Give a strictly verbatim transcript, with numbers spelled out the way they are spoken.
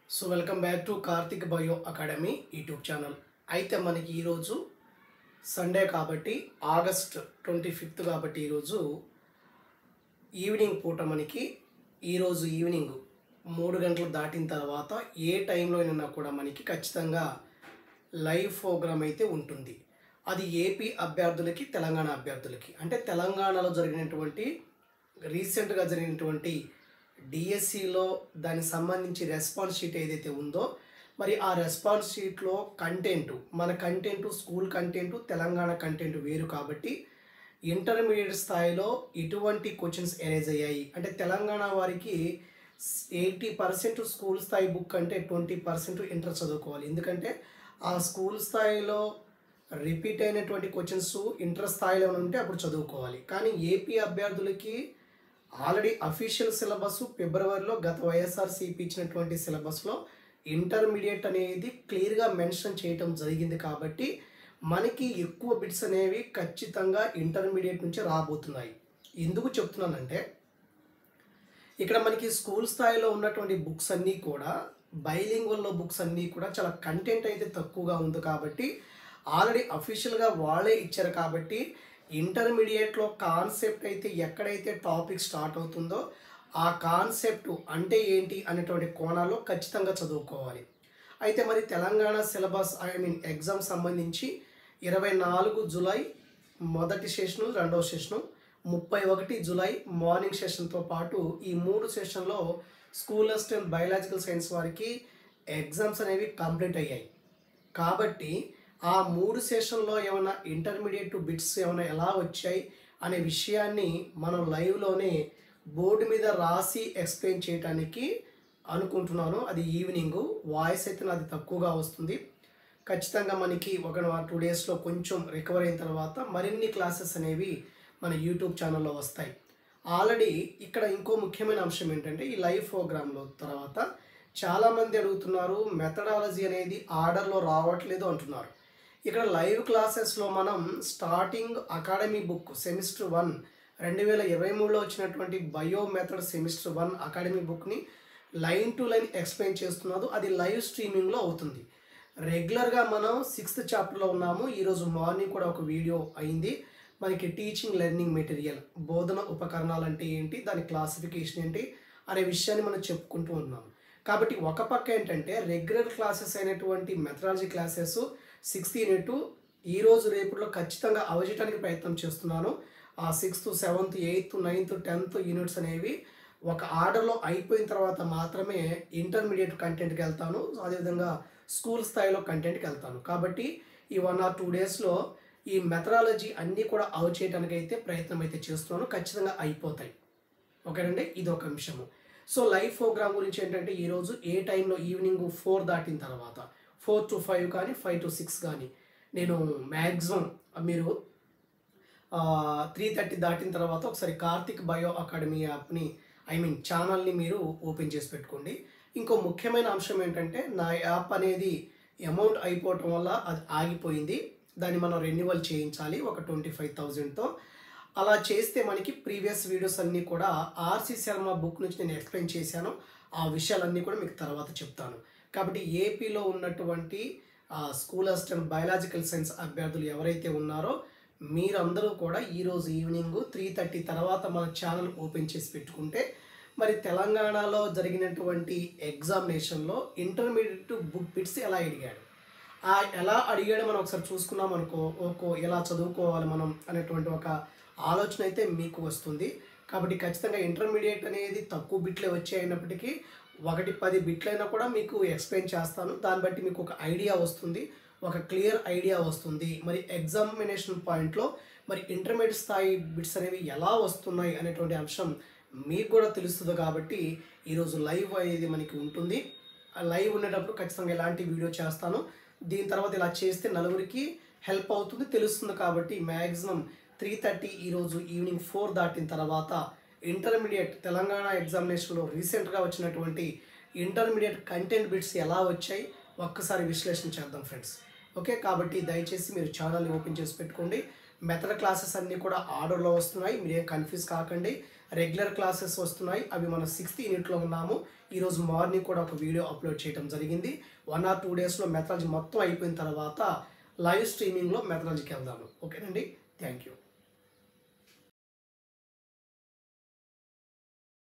So welcome back to Karthik bio academy YouTube channel. అయితే మనకి ఈరోజు సండే కాబట్టి ఆగస్ట్ ట్వంటీ ఫిఫ్త్ కాబట్టి ఈరోజు ఈవినింగ్ పూట మనకి ఈరోజు ఈవినింగ్ మూడు గంటలు దాటిన తర్వాత ఏ టైంలో అయినా కూడా మనకి ఖచ్చితంగా లైవ్ ప్రోగ్రామ్ అయితే ఉంటుంది. అది ఏపీ అభ్యర్థులకి, తెలంగాణ అభ్యర్థులకి. అంటే తెలంగాణలో జరిగినటువంటి రీసెంట్గా జరిగినటువంటి డిఎస్సిలో దానికి సంబంధించి రెస్పాన్స్ షీట్ ఏదైతే ఉందో, మరి ఆ రెస్పాన్స్ షీట్లో కంటెంట్, మన content school content, Telangana content వేరు కాబట్టి ఇంటర్మీడియట్ స్థాయిలో ఇటువంటి క్వశ్చన్స్ ఎరేజ్ అయ్యాయి. అంటే తెలంగాణ వారికి ఎయిటీ పర్సెంట్ స్కూల్ స్థాయి బుక్ అంటే ట్వంటీ పర్సెంట్ ఇంటర్ చదువుకోవాలి. ఎందుకంటే ఆ స్కూల్ స్థాయిలో రిపీట్ అయినటువంటి క్వశ్చన్స్ ఇంటర్ స్థాయిలో ఉంటే అప్పుడు చదువుకోవాలి. కానీ ఏపీ అభ్యర్థులకి ఆల్రెడీ అఫీషియల్ సిలబస్ ఫిబ్రవరిలో గత వైఎస్ఆర్సీపీ ఇచ్చినటువంటి సిలబస్లో ఇంటర్మీడియట్ అనేది క్లియర్గా మెన్షన్ చేయటం జరిగింది. కాబట్టి మనకి ఎక్కువ బిట్స్ అనేవి ఖచ్చితంగా ఇంటర్మీడియట్ నుంచి రాబోతున్నాయి. ఎందుకు చెప్తున్నానంటే ఇక్కడ మనకి స్కూల్ స్థాయిలో ఉన్నటువంటి బుక్స్ అన్నీ కూడా బైలింగ్వల్లో బుక్స్ అన్నీ కూడా చాలా కంటెంట్ అయితే తక్కువగా ఉంది. కాబట్టి ఆల్రెడీ అఫీషియల్గా వాళ్ళే ఇచ్చారు. కాబట్టి ఇంటర్మీడియట్లో కాన్సెప్ట్ అయితే ఎక్కడైతే టాపిక్ స్టార్ట్ అవుతుందో ఆ కాన్సెప్ట్ అంటే ఏంటి అనేటువంటి కోణాల్లో ఖచ్చితంగా చదువుకోవాలి. అయితే మరి Telangana syllabus I mean exam సంబంధించి ఇరవై నాలుగు జూలై మొదటి సెషను, రెండవ సెషను, ముప్పై ఒకటి జూలై మార్నింగ్ సెషన్తో పాటు ఈ మూడు సెషన్లో స్కూల్ అసిస్టెంట్ బయాలజికల్ సైన్స్ వారికి ఎగ్జామ్స్ అనేవి కంప్లీట్ అయ్యాయి. కాబట్టి ఆ మూడు సెషన్లో ఏమైనా ఇంటర్మీడియట్ బిట్స్ ఏమైనా ఎలా వచ్చాయి అనే విషయాన్ని మనం లైవ్లోనే బోర్డు మీద రాసి ఎక్స్ప్లెయిన్ చేయడానికి అనుకుంటున్నాను. అది ఈవినింగ్, వాయిస్ అయితే నాది తక్కువగా వస్తుంది. ఖచ్చితంగా మనకి ఒక టూ డేస్లో కొంచెం రికవర్ అయిన తర్వాత మరిన్ని క్లాసెస్ అనేవి మన యూట్యూబ్ ఛానల్లో వస్తాయి. ఆల్రెడీ ఇక్కడ ఇంకో ముఖ్యమైన అంశం ఏంటంటే ఈ లైవ్ ప్రోగ్రాంలో తర్వాత చాలామంది అడుగుతున్నారు మెథడాలజీ అనేది ఆర్డర్లో రావట్లేదు అంటున్నారు. ఇక్కడ లైవ్ క్లాసెస్లో మనం starting academy book semester one రెండు వేల ఇరవై మూడులో వచ్చినటువంటి bio method semester one academy బుక్ని లైన్ టు లైన్ ఎక్స్ప్లెయిన్ చేస్తున్నాడు. అది లైవ్ స్ట్రీమింగ్లో అవుతుంది. రెగ్యులర్గా మనం సిక్స్త్ చాప్టర్లో ఉన్నాము. ఈరోజు మార్నింగ్ కూడా ఒక వీడియో అయింది. మనకి టీచింగ్ లెర్నింగ్ మెటీరియల్, బోధన ఉపకరణాలు అంటే ఏంటి, దాని క్లాసిఫికేషన్ ఏంటి అనే విషయాన్ని మనం చెప్పుకుంటూ ఉన్నాము. కాబట్టి ఒక పక్క ఏంటంటే రెగ్యులర్ క్లాసెస్ అయినటువంటి మెథడాలజీ క్లాసెస్ సిక్స్త్ యూనిట్ ఈరోజు రేపులో ఖచ్చితంగా అవజేయడానికి ప్రయత్నం చేస్తున్నాను. ఆ sixth, seventh, eighth, ninth, tenth units అనేవి ఒక ఆర్డర్లో అయిపోయిన తర్వాత మాత్రమే ఇంటర్మీడియట్ కంటెంట్కి వెళ్తాను. అదేవిధంగా స్కూల్ స్థాయిలో కంటెంట్కి వెళ్తాను. కాబట్టి ఈ వన్ ఆర్ టూ డేస్లో ఈ మెథడాలజీ అన్నీ కూడా అవ చేయడానికి అయితే ప్రయత్నం అయితే చేస్తున్నాను. ఖచ్చితంగా అయిపోతాయి. ఓకేనండి, ఇది ఒక అంశము. సో లైవ్ ప్రోగ్రామ్ గురించి ఏంటంటే ఈరోజు ఏ టైంలో ఈవినింగ్ ఫోర్ దాటిన తర్వాత ఫోర్ టు ఫైవ్ కానీ ఫైవ్ టు సిక్స్ కానీ నేను మ్యాక్సిమం మీరు త్రీ థర్టీ దాటిన తర్వాత ఒకసారి కార్తిక్ బయో అకాడమీ యాప్ని ఐ మీన్ ఛానల్ని మీరు ఓపెన్ చేసి పెట్టుకోండి. ఇంకో ముఖ్యమైన అంశం ఏంటంటే నా యాప్ అనేది అమౌంట్ అయిపోవటం వల్ల అది ఆగిపోయింది. దాన్ని మనం రెన్యువల్ చేయించాలి ఒక ట్వంటీ ఫైవ్ థౌజండ్తో. అలా చేస్తే మనకి ప్రీవియస్ వీడియోస్ అన్నీ కూడా ఆర్సి శర్మ బుక్ నుంచి నేను ఎక్స్ప్లెయిన్ చేశాను. ఆ విషయాలన్నీ కూడా మీకు తర్వాత చెప్తాను. కాబట్టి ఏపీలో ఉన్నటువంటి స్కూల్ అసిస్టెంట్ బయాలజికల్ సైన్స్ అభ్యర్థులు ఎవరైతే ఉన్నారో మీరందరూ కూడా ఈరోజు ఈవినింగ్ త్రీ థర్టీ తర్వాత మన ఛానల్ ఓపెన్ చేసి పెట్టుకుంటే మరి తెలంగాణలో జరిగినటువంటి ఎగ్జామినేషన్లో ఇంటర్మీడియట్ బుక్ బిట్స్ ఎలా అడిగాడు, ఆ ఎలా అడిగాడో మనం ఒకసారి చూసుకున్నాం అనుకో, ఓకో ఎలా చదువుకోవాలి మనం అనేటువంటి ఒక ఆలోచన అయితే మీకు వస్తుంది. కాబట్టి ఖచ్చితంగా ఇంటర్మీడియట్ అనేది తక్కువ బిట్లే వచ్చాయినప్పటికీ ఒకటి పది బిట్లైనా కూడా మీకు ఎక్స్ప్లెయిన్ చేస్తాను. దాన్ని బట్టి మీకు ఒక ఐడియా వస్తుంది, ఒక క్లియర్ ఐడియా వస్తుంది. మరి ఎగ్జామినేషన్ పాయింట్లో మరి ఇంటర్మీడియట్ స్థాయి బిట్స్ అనేవి ఎలా వస్తున్నాయి అనేటువంటి అంశం మీకు కూడా తెలుస్తుంది. కాబట్టి ఈరోజు లైవ్ అనేది మనకి ఉంటుంది. ఆ లైవ్ ఉండేటప్పుడు ఖచ్చితంగా ఇలాంటి వీడియో చేస్తాను. దీని తర్వాత ఇలా చేస్తే నలుగురికి హెల్ప్ అవుతుంది, తెలుస్తుంది. కాబట్టి మ్యాక్సిమం త్రీ థర్టీ ఈరోజు ఈవినింగ్ ఫోర్ దాటిన తర్వాత ఇంటర్మీడియట్ తెలంగాణ ఎగ్జామినేషన్లో రీసెంట్గా వచ్చినటువంటి ఇంటర్మీడియట్ కంటెంట్ బిట్స్ ఎలా వచ్చాయి ఒక్కసారి విశ్లేషణ చేద్దాం ఫ్రెండ్స్. ఓకే, కాబట్టి దయచేసి మీరు ఛానల్ని ఓపెన్ చేసి పెట్టుకోండి. మెథడ్ క్లాసెస్ అన్నీ కూడా ఆర్డర్లో వస్తున్నాయి, మీరేం కన్ఫ్యూజ్ కాకండి. రెగ్యులర్ క్లాసెస్ వస్తున్నాయి, అవి మనం సిక్స్త్ యూనిట్లో ఉన్నాము. ఈరోజు మార్నింగ్ కూడా ఒక వీడియో అప్లోడ్ చేయడం జరిగింది. వన్ ఆర్ టూ డేస్లో మెథడాలజీ మొత్తం అయిపోయిన తర్వాత లైవ్ స్ట్రీమింగ్లో మెథడాలజీకి వెళ్దాము. ఓకేనండి, థ్యాంక్ యూ.